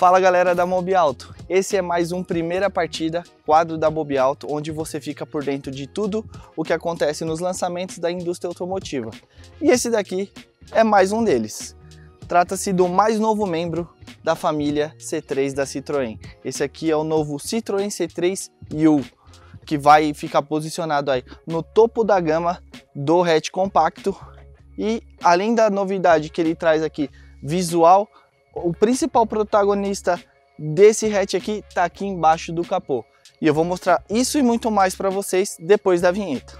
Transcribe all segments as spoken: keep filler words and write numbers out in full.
Fala galera da Mobiauto, esse é mais um Primeira Partida, quadro da Mobiauto, onde você fica por dentro de tudo o que acontece nos lançamentos da indústria automotiva. E esse daqui é mais um deles. Trata-se do mais novo membro da família C três da Citroën. Esse aqui é o novo Citroën C três U, que vai ficar posicionado aí no topo da gama do hatch compacto. E além da novidade que ele traz aqui, visual, o principal protagonista desse hatch aqui está aqui embaixo do capô. E eu vou mostrar isso e muito mais para vocês depois da vinheta.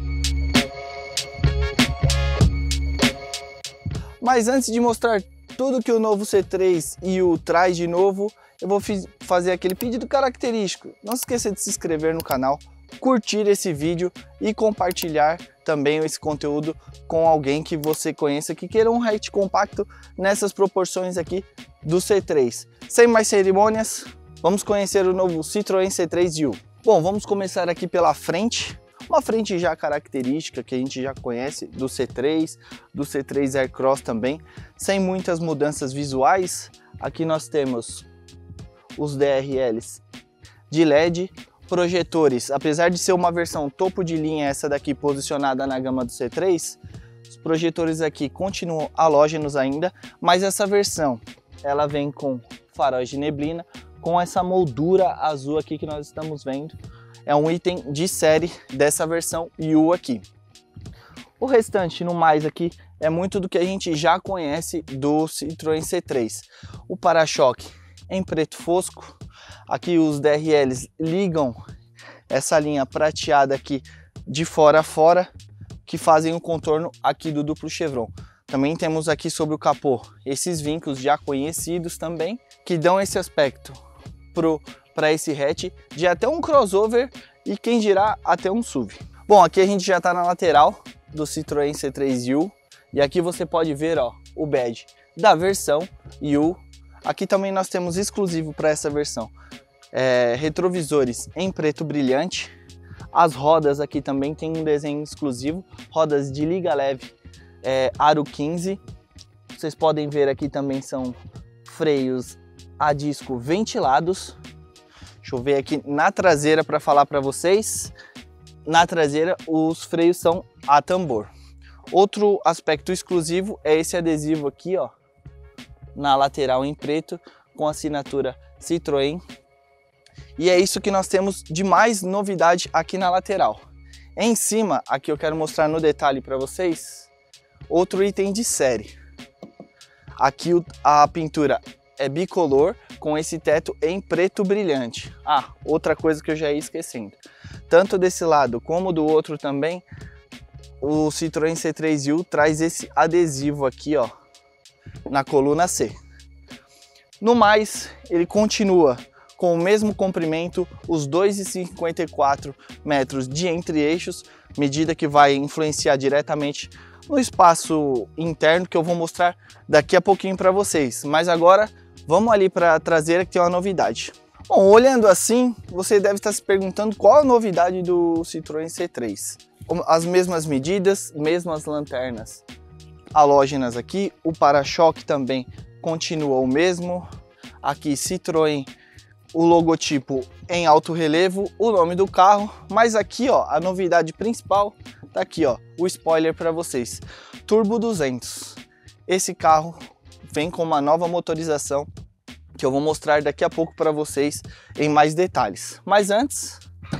Mas antes de mostrar tudo que o novo C três U traz de novo, eu vou fazer aquele pedido característico. Não se esqueça de se inscrever no canal, curtir esse vídeo e compartilhar também esse conteúdo com alguém que você conheça que queira um hatch compacto nessas proporções aqui do C três. Sem mais cerimônias, vamos conhecer o novo Citroën C três U. Bom, vamos começar aqui pela frente. Uma frente já característica que a gente já conhece do C três, do C três Aircross também, sem muitas mudanças visuais. Aqui nós temos os D R Ls de L E D, projetores, apesar de ser uma versão topo de linha, essa daqui posicionada na gama do C três, os projetores aqui continuam halógenos ainda, mas essa versão ela vem com faróis de neblina, com essa moldura azul aqui que nós estamos vendo. É um item de série dessa versão U aqui. O restante, no mais aqui, é muito do que a gente já conhece do Citroën C três. O para-choque em preto fosco. Aqui os D R Ls ligam essa linha prateada aqui de fora a fora, que fazem o contorno aqui do duplo chevron. Também temos aqui sobre o capô esses vincos já conhecidos também, que dão esse aspecto para esse hatch de até um crossover e quem dirá até um S U V. Bom, aqui a gente já está na lateral do Citroën C três U e aqui você pode ver ó, o badge da versão U. Aqui também nós temos exclusivo para essa versão é, retrovisores em preto brilhante. As rodas aqui também tem um desenho exclusivo, rodas de liga leve é, aro quinze. Vocês podem ver aqui também são freios a disco ventilados. Deixa eu ver aqui na traseira para falar para vocês. Na traseira os freios são a tambor. Outro aspecto exclusivo é esse adesivo aqui, ó, na lateral em preto, com assinatura Citroën. E é isso que nós temos de mais novidade aqui na lateral. Em cima, aqui eu quero mostrar no detalhe para vocês, outro item de série. Aqui a pintura é bicolor, com esse teto em preto brilhante. Ah, outra coisa que eu já ia esquecendo. Tanto desse lado como do outro também, o Citroën C três U traz esse adesivo aqui, ó, na coluna C. No mais, ele continua com o mesmo comprimento, os dois vírgula cinquenta e quatro metros de entre-eixos, medida que vai influenciar diretamente no espaço interno, que eu vou mostrar daqui a pouquinho para vocês. Mas agora, vamos ali para a traseira que tem uma novidade. Bom, olhando assim, você deve estar se perguntando qual a novidade do Citroën C três. As mesmas medidas, mesmas lanternas halógenas aqui, o para-choque também continua o mesmo. Aqui Citroën, o logotipo em alto relevo, o nome do carro, mas aqui ó, a novidade principal tá aqui ó, o spoiler para vocês. Turbo duzentos. Esse carro vem com uma nova motorização que eu vou mostrar daqui a pouco para vocês em mais detalhes. Mas antes,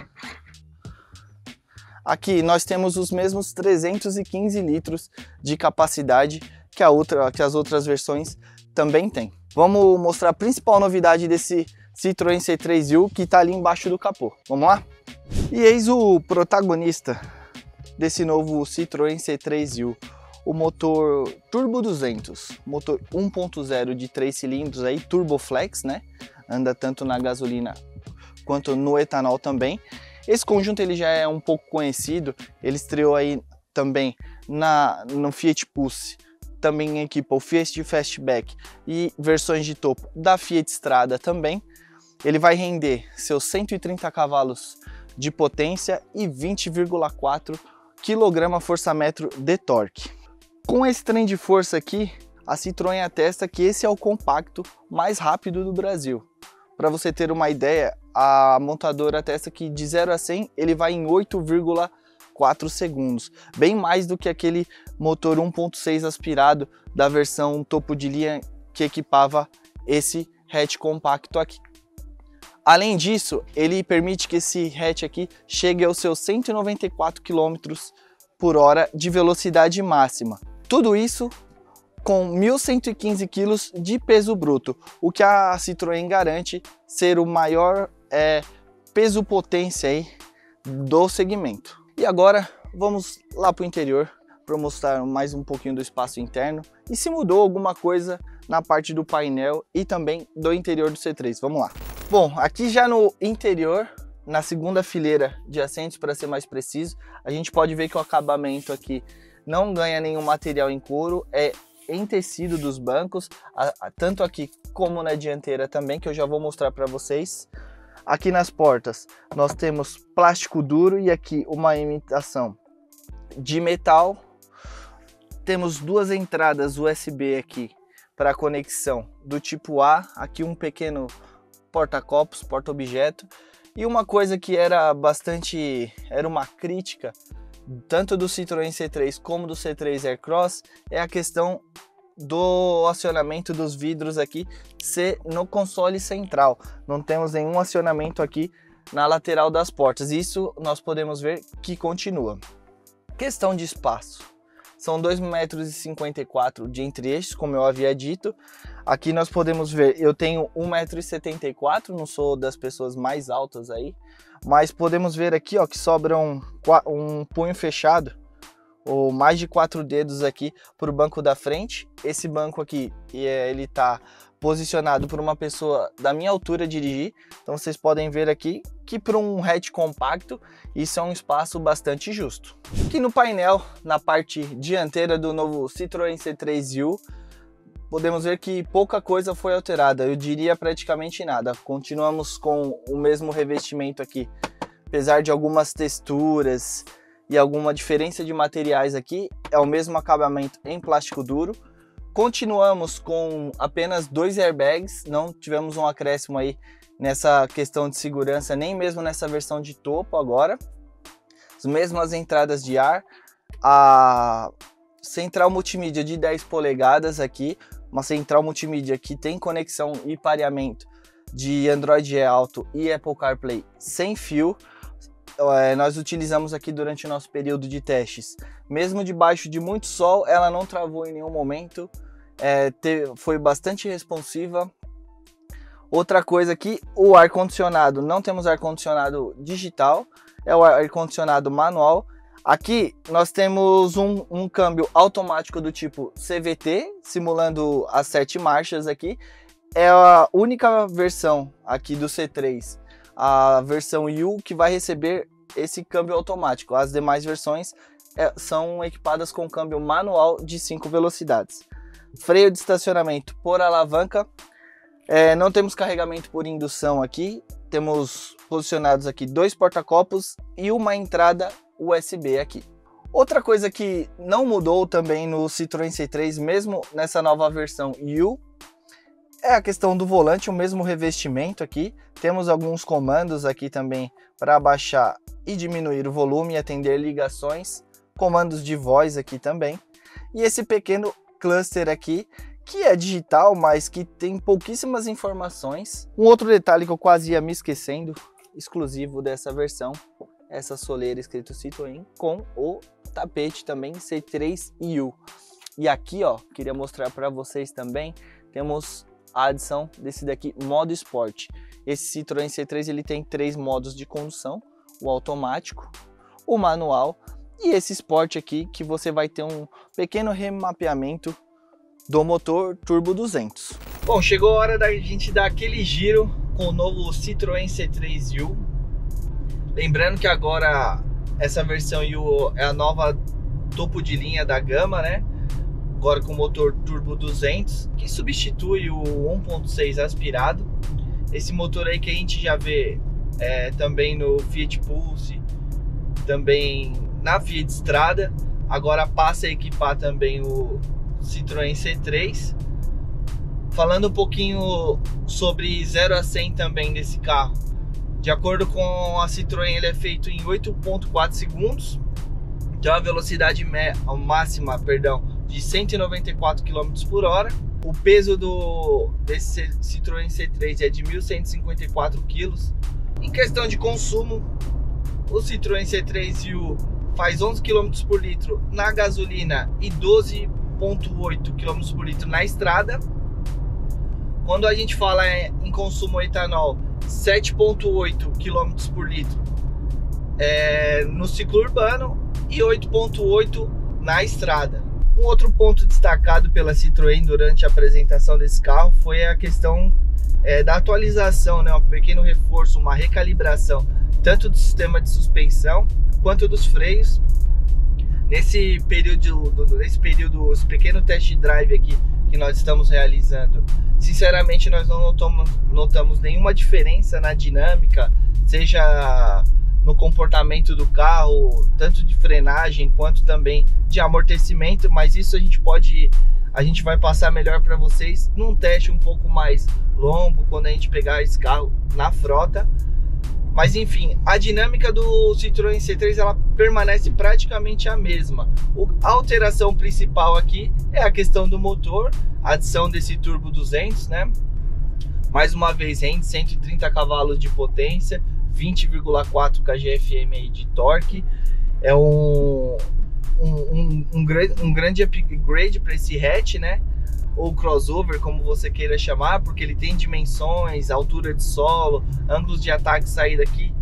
aqui nós temos os mesmos trezentos e quinze litros de capacidade que, a outra, que as outras versões também têm. Vamos mostrar a principal novidade desse Citroën C três U que está ali embaixo do capô. Vamos lá? E eis o protagonista desse novo Citroën C três U. O motor Turbo duzentos, motor um ponto zero de três cilindros aí, Turbo Flex, né? Anda tanto na gasolina quanto no etanol também. Esse conjunto ele já é um pouco conhecido, ele estreou aí também na, no Fiat Pulse, também equipa o Fiat Fastback e versões de topo da Fiat Strada também. Ele vai render seus cento e trinta cavalos de potência e vinte vírgula quatro quilograma-força-metro de torque. Com esse trem de força aqui, a Citroën atesta que esse é o compacto mais rápido do Brasil. Para você ter uma ideia, a montadora atesta que de zero a cem ele vai em oito vírgula quatro segundos, bem mais do que aquele motor um ponto seis aspirado da versão topo de linha que equipava esse hatch compacto aqui. Além disso, ele permite que esse hatch aqui chegue aos seus cento e noventa e quatro quilômetros por hora de velocidade máxima. Tudo isso com mil cento e quinze quilos de peso bruto, o que a Citroën garante ser o maior é, peso potência aí do segmento. E agora vamos lá para o interior para mostrar mais um pouquinho do espaço interno e se mudou alguma coisa na parte do painel e também do interior do C três. Vamos lá. Bom, aqui já no interior, na segunda fileira de assentos, para ser mais preciso, a gente pode ver que o acabamento aqui não ganha nenhum material em couro, é em tecido dos bancos, tanto aqui como na dianteira também, que eu já vou mostrar para vocês. Aqui nas portas nós temos plástico duro e aqui uma imitação de metal. Temos duas entradas U S B aqui para conexão do tipo A, aqui um pequeno porta-copos, porta-objeto. E uma coisa que era bastante, era uma crítica tanto do Citroën C três como do C três Aircross, é a questão do acionamento dos vidros aqui ser no console central. Não temos nenhum acionamento aqui na lateral das portas. Isso nós podemos ver que continua. Questão de espaço. São dois metros e cinquenta e quatro de entre-eixos, como eu havia dito. Aqui nós podemos ver, eu tenho um metro e setenta e quatro, não sou das pessoas mais altas aí, mas podemos ver aqui ó, que sobra um, um punho fechado, ou mais de quatro dedos aqui para o banco da frente. Esse banco aqui, ele está posicionado por uma pessoa da minha altura dirigir, então vocês podem ver aqui que para um hatch compacto isso é um espaço bastante justo. Aqui no painel, na parte dianteira do novo Citroën C três U, podemos ver que pouca coisa foi alterada, eu diria praticamente nada. Continuamos com o mesmo revestimento aqui, apesar de algumas texturas e alguma diferença de materiais aqui, é o mesmo acabamento em plástico duro. Continuamos com apenas dois airbags, não tivemos um acréscimo aí nessa questão de segurança, nem mesmo nessa versão de topo agora. As mesmas entradas de ar, a central multimídia de dez polegadas aqui, uma central multimídia que tem conexão e pareamento de Android Auto e Apple CarPlay sem fio. É, nós utilizamos aqui durante o nosso período de testes. Mesmo debaixo de muito sol, ela não travou em nenhum momento, é, teve, foi bastante responsiva. Outra coisa aqui, o ar-condicionado, não temos ar-condicionado digital, é o ar-condicionado manual. Aqui nós temos um, um câmbio automático do tipo C V T, simulando as sete marchas aqui. É a única versão aqui do C três, a versão U, que vai receber esse câmbio automático. As demais versões é, são equipadas com câmbio manual de cinco velocidades. Freio de estacionamento por alavanca. É, não temos carregamento por indução aqui. Temos posicionados aqui dois porta-copos e uma entrada U S B aqui. Outra coisa que não mudou também no Citroën C três, mesmo nessa nova versão U, é a questão do volante, o mesmo revestimento aqui. Temos alguns comandos aqui também para abaixar e diminuir o volume e atender ligações. Comandos de voz aqui também. E esse pequeno cluster aqui, que é digital, mas que tem pouquíssimas informações. Um outro detalhe que eu quase ia me esquecendo, exclusivo dessa versão, essa soleira escrito Citroën com o tapete também C três U. E aqui ó, queria mostrar para vocês também, temos a adição desse daqui, modo Sport. Esse Citroën C três ele tem três modos de condução, o automático, o manual e esse Sport aqui, que você vai ter um pequeno remapeamento do motor Turbo duzentos. Bom, chegou a hora da gente dar aquele giro com o novo Citroën C três U. Lembrando que agora essa versão U é a nova topo de linha da gama, né? Agora com motor Turbo duzentos, que substitui o um ponto seis aspirado. Esse motor aí que a gente já vê é, também no Fiat Pulse, também na Fiat Strada. Agora passa a equipar também o Citroën C três. Falando um pouquinho sobre zero a cem também desse carro. De acordo com a Citroën, ele é feito em oito ponto quatro segundos. Tem uma velocidade máxima, perdão, de cento e noventa e quatro quilômetros por hora. O peso do, desse Citroën C três é de mil cento e cinquenta e quatro quilos. Em questão de consumo, o Citroën C três U faz onze quilômetros por litro na gasolina e doze vírgula oito quilômetros por litro na estrada. Quando a gente fala em consumo etanol, sete vírgula oito quilômetros por litro é, no ciclo urbano e oito vírgula oito na estrada. Um outro ponto destacado pela Citroën durante a apresentação desse carro foi a questão é, da atualização, né? Um pequeno reforço, uma recalibração, tanto do sistema de suspensão quanto dos freios. Nesse período, do, nesse período, esse pequeno test drive aqui que nós estamos realizando, sinceramente nós não notamos, notamos nenhuma diferença na dinâmica, seja no comportamento do carro, tanto de frenagem quanto também de amortecimento, mas isso a gente pode, a gente vai passar melhor para vocês num teste um pouco mais longo, quando a gente pegar esse carro na frota. Mas enfim, a dinâmica do Citroën C três ela permanece praticamente a mesma. O, a alteração principal aqui é a questão do motor, a adição desse turbo duzentos, né? Mais uma vez, rende cento e trinta cavalos de potência, vinte vírgula quatro kgfm de torque. É um, um, um, um, um grande upgrade para esse hatch, né? Ou crossover, como você queira chamar, porque ele tem dimensões, altura de solo, ângulos de ataque e saída aqui,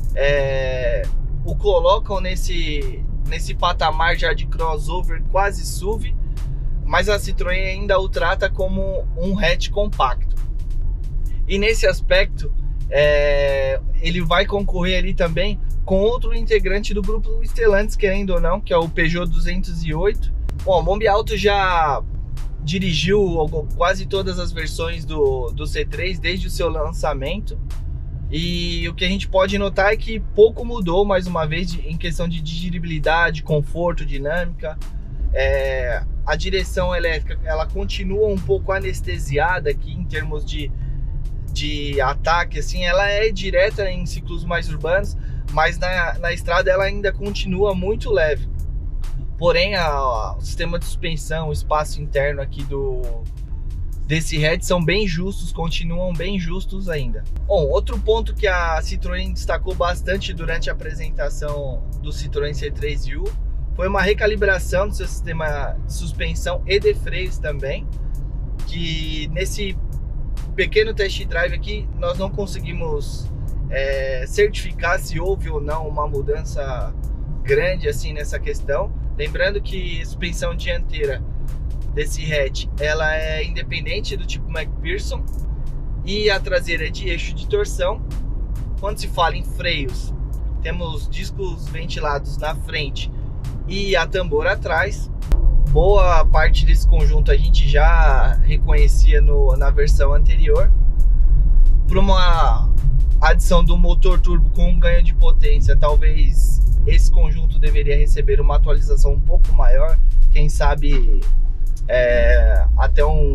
é, o colocam nesse, nesse patamar já de crossover quase S U V, mas a Citroën ainda o trata como um hatch compacto. E nesse aspecto, é, ele vai concorrer ali também com outro integrante do grupo Stellantis, querendo ou não, que é o Peugeot duzentos e oito. Bom, a Mobiauto já dirigiu quase todas as versões do, do C três desde o seu lançamento, e o que a gente pode notar é que pouco mudou, mais uma vez, em questão de dirigibilidade, conforto, dinâmica. É, a direção elétrica ela continua um pouco anestesiada aqui em termos de, de ataque, assim, ela é direta em ciclos mais urbanos, mas na, na estrada ela ainda continua muito leve. Porém, a, a, o sistema de suspensão, o espaço interno aqui do desse hatch são bem justos, continuam bem justos ainda. Bom, outro ponto que a Citroën destacou bastante durante a apresentação do Citroën C três U foi uma recalibração do seu sistema de suspensão e de freios também, que nesse pequeno test drive aqui nós não conseguimos é, certificar se houve ou não uma mudança grande assim nessa questão. Lembrando que a suspensão dianteira desse hatch ela é independente do tipo McPherson e a traseira é de eixo de torção. Quando se fala em freios, temos discos ventilados na frente e a tambor atrás. Boa parte desse conjunto a gente já reconhecia no, na versão anterior. Para uma adição do motor turbo com um ganho de potência, talvez esse conjunto deveria receber uma atualização um pouco maior, quem sabe é, até um,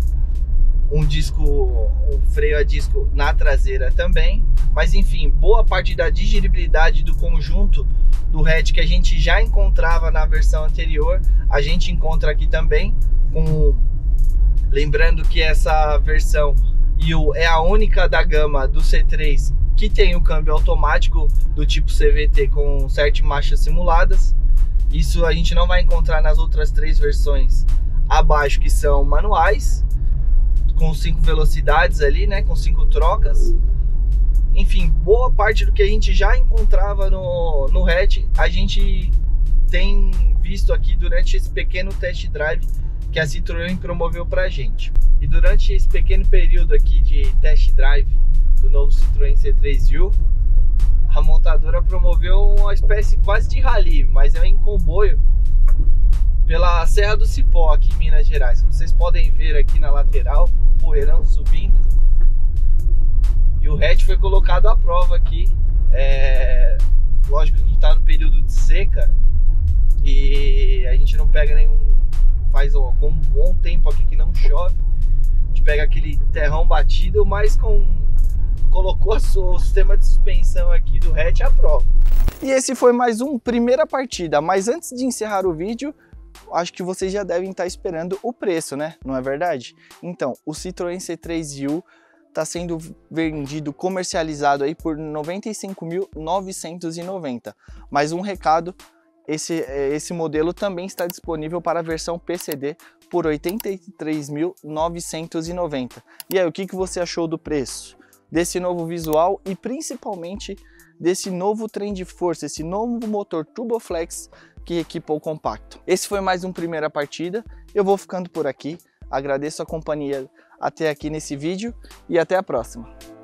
um disco, um freio a disco na traseira também. Mas enfim, boa parte da digeribilidade do conjunto do hatch que a gente já encontrava na versão anterior, a gente encontra aqui também. Com, lembrando que essa versão U é a única da gama do C três que tem o câmbio automático do tipo C V T com sete marchas simuladas. Isso a gente não vai encontrar nas outras três versões abaixo, que são manuais, com cinco velocidades ali, né, com cinco trocas. Enfim, boa parte do que a gente já encontrava no, no hatch, a gente tem visto aqui durante esse pequeno test drive que a Citroën promoveu pra gente. E durante esse pequeno período aqui de test drive do novo Citroën C três U, a montadora promoveu uma espécie quase de rally, mas é em comboio pela Serra do Cipó, aqui em Minas Gerais. Como vocês podem ver aqui na lateral, o poeirão subindo. E o hatch foi colocado à prova aqui. É... Lógico que está no período de seca e a gente não pega nenhum faz algum bom tempo aqui que não chove. A gente pega aquele terrão batido, mas com colocou a sua, o sistema de suspensão aqui do hatch à prova. E esse foi mais um primeira partida, mas antes de encerrar o vídeo, acho que vocês já devem estar esperando o preço, né? Não é verdade? Então, o Citroën C três U está sendo vendido, comercializado aí por noventa e cinco mil novecentos e noventa. Mais um recado, esse, esse modelo também está disponível para a versão P C D por oitenta e três mil novecentos e noventa. E aí, o que, que você achou do preço? Desse novo visual e principalmente desse novo trem de força, esse novo motor Turboflex que equipa o compacto. Esse foi mais um Primeira Partida, eu vou ficando por aqui, agradeço a companhia até aqui nesse vídeo e até a próxima.